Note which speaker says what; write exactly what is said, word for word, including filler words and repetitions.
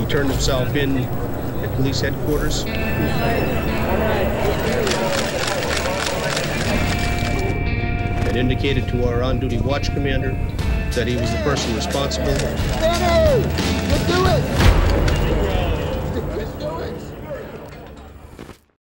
Speaker 1: turned himself in at police headquarters. And indicated to our on-duty watch commander that he was the person responsible.